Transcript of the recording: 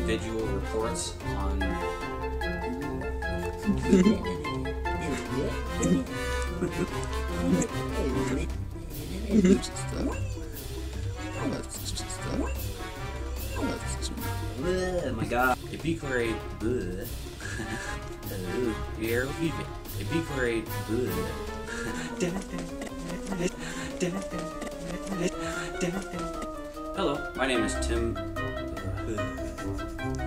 individual reports on... Oh my god. Epicurate. Epicurate. Hello, my name is Tim.